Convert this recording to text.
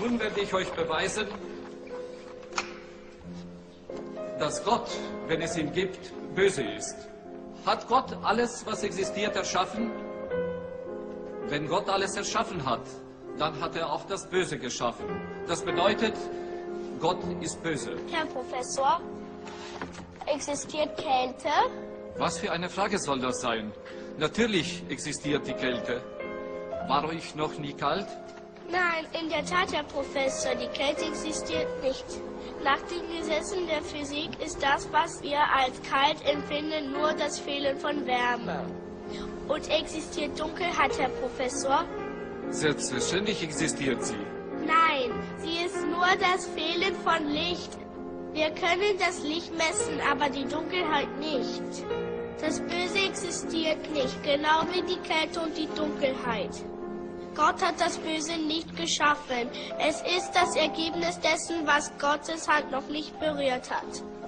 Nun werde ich euch beweisen, dass Gott, wenn es ihn gibt, böse ist. Hat Gott alles, was existiert, erschaffen? Wenn Gott alles erschaffen hat, dann hat er auch das Böse geschaffen. Das bedeutet, Gott ist böse. Herr Professor, existiert Kälte? Was für eine Frage soll das sein? Natürlich existiert die Kälte. War euch noch nie kalt? Nein, in der Tat, Herr Professor, die Kälte existiert nicht. Nach den Gesetzen der Physik ist das, was wir als kalt empfinden, nur das Fehlen von Wärme. Und existiert Dunkelheit, Herr Professor? Selbstverständlich existiert sie. Nein, sie ist nur das Fehlen von Licht. Wir können das Licht messen, aber die Dunkelheit nicht. Das Böse existiert nicht, genau wie die Kälte und die Dunkelheit. Gott hat das Böse nicht geschaffen. Es ist das Ergebnis dessen, was Gottes Hand noch nicht berührt hat.